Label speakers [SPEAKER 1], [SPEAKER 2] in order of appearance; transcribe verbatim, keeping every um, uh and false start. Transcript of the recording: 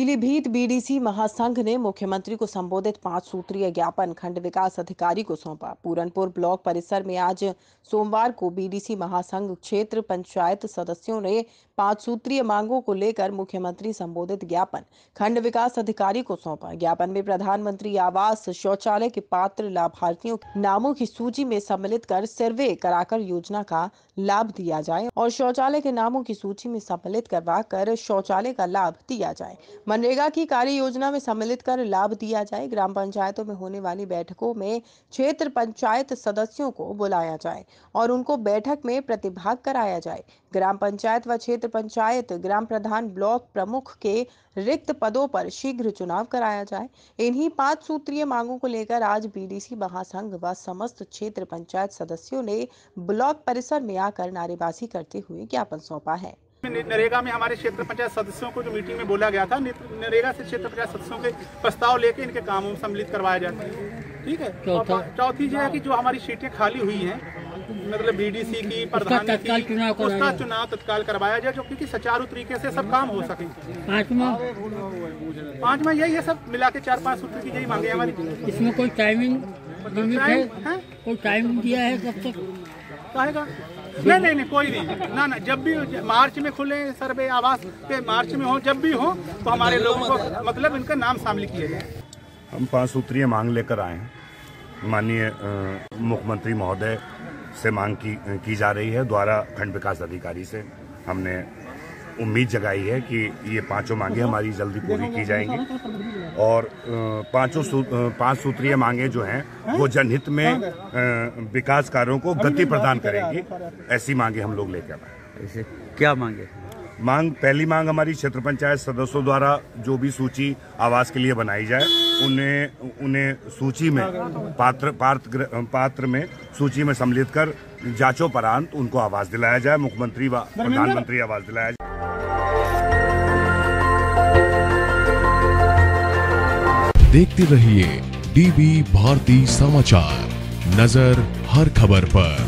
[SPEAKER 1] Pilibhit BDC महासंघ ने मुख्यमंत्री को संबोधित पांच सूत्रीय ज्ञापन खंड विकास अधिकारी को सौंपा। पूरनपुर ब्लॉक परिसर में आज सोमवार को बीडीसी महासंघ क्षेत्र पंचायत सदस्यों ने पांच सूत्रीय मांगों को लेकर मुख्यमंत्री संबोधित ज्ञापन खंड विकास अधिकारी को सौंपा। ज्ञापन में प्रधानमंत्री आवास शौचालय के पात्र लाभार्थियों के नामों की सूची में सम्मिलित कर सर्वे कराकर योजना का लाभ दिया जाए और शौचालय के नामों की सूची में सम्मिलित करवा कर शौचालय का लाभ दिया जाए। मनरेगा की कार्य योजना में सम्मिलित कर लाभ दिया जाए। ग्राम पंचायतों में होने वाली बैठकों में क्षेत्र पंचायत सदस्यों को बुलाया जाए और उनको बैठक में प्रतिभाग कराया जाए। ग्राम पंचायत व क्षेत्र पंचायत ग्राम प्रधान ब्लॉक प्रमुख के रिक्त पदों पर शीघ्र चुनाव कराया जाए। इन्हीं पांच सूत्रीय मांगों को लेकर आज बीडीसी महासंघ व समस्त क्षेत्र पंचायत सदस्यों ने ब्लॉक परिसर में आकर नारेबाजी करते हुए ज्ञापन सौंपा है।
[SPEAKER 2] नरेगा में हमारे क्षेत्र पंचायत सदस्यों को जो मीटिंग में बोला गया था, नरेगा से क्षेत्र पंचायत सदस्यों के प्रस्ताव लेके इनके कामों में सम्मिलित करवाया जाता है। ठीक है। चौथी जो है कि जो हमारी सीटें खाली हुई हैं, मतलब बीडीसी की प्रधान की, उसका चुनाव तत्काल करवाया जाए, जो क्योंकि सुचारू तरीके से सब काम हो सके। पांचवा पांचवा यही है, सब मिला के चार पांच सूत्र की यही मांगे हमारी।
[SPEAKER 3] इसमें कोई टाइमिंग कोई टाइम दिया है कब तक
[SPEAKER 2] कहेगा? नहीं नहीं नहीं कोई नहीं ना ना जब भी मार्च में खुले सर्वे आवास के मार्च में हो, जब भी हो तो हमारे लोगों को मतलब इनका नाम शामिल किया जाए।
[SPEAKER 4] हम पांच सूत्रीय मांग लेकर आए हैं। माननीय मुख्यमंत्री महोदय से मांग की की जा रही है द्वारा खंड विकास अधिकारी से। हमने उम्मीद जगाई है कि ये पांचों मांगे हमारी जल्दी पूरी की जाएंगी और पांचों सू, पांच सूत्रीय मांगे जो हैं वो जनहित में विकास कार्यों को गति प्रदान करेंगी। ऐसी मांगे हम लोग लेकर आए।
[SPEAKER 5] ऐसे क्या मांगे?
[SPEAKER 4] मांग पहली मांग हमारी क्षेत्र पंचायत सदस्यों द्वारा जो भी सूची आवास के लिए बनाई जाए, उन्हें उन्हें सूची में पात्र पात्र पात्र में सूची में सम्मिलित कर जांचोपरांत उनको आवास दिलाया जाए। मुख्यमंत्री व प्रधानमंत्री आवास दिलाया जाए।
[SPEAKER 6] देखते रहिए डीबी भारती समाचार, नजर हर खबर पर।